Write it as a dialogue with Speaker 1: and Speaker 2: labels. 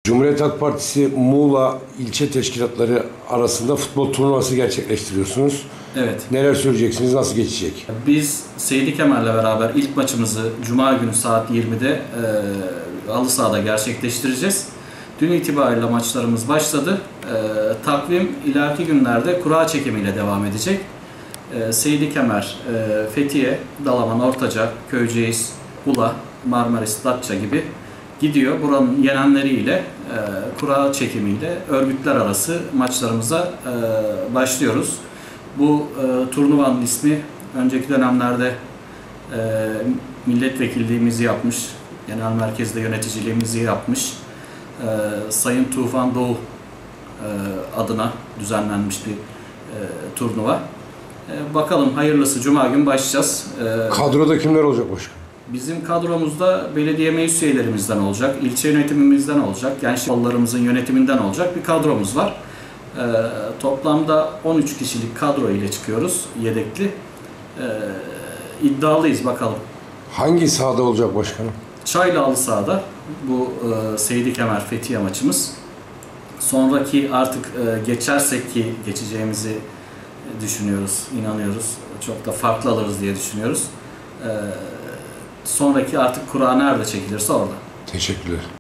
Speaker 1: Cumhuriyet Halk Partisi Muğla ilçe teşkilatları arasında futbol turnuvası gerçekleştiriyorsunuz.
Speaker 2: Evet.
Speaker 1: Neler söyleyeceksiniz, nasıl geçecek?
Speaker 2: Biz Seydi Kemer'le beraber ilk maçımızı Cuma günü saat 20'de halı sahada gerçekleştireceğiz. Dün itibariyle maçlarımız başladı. Takvim ileriki günlerde kura çekimiyle devam edecek. Seydi Kemer, Fethiye, Dalaman, Ortaca, Köyceğiz, Ula, Marmaris, Datça gibi gidiyor. Buranın yenenleriyle, kura çekimiyle örgütler arası maçlarımıza başlıyoruz. Bu turnuvanın ismi önceki dönemlerde milletvekilliğimizi yapmış, genel merkezde yöneticiliğimizi yapmış Sayın Tufan Doğu adına düzenlenmiş bir turnuva. Bakalım hayırlısı, Cuma gün başlayacağız.
Speaker 1: Kadroda kimler olacak başkanım?
Speaker 2: Bizim kadromuzda belediye meclis üyelerimizden olacak, ilçe yönetimimizden olacak, gençlik kollarımızın yönetiminden olacak bir kadromuz var. Toplamda 13 kişilik kadro ile çıkıyoruz, yedekli. İddialıyız bakalım.
Speaker 1: Hangi sahada olacak başkanım?
Speaker 2: Çaylı halı sahada bu Seydi Kemer Fethiye maçımız. Sonraki artık geçersek ki geçeceğimizi düşünüyoruz, inanıyoruz. Çok da farklı alırız diye düşünüyoruz. Sonraki artık kura nerede çekilirse orada.
Speaker 1: Teşekkürler.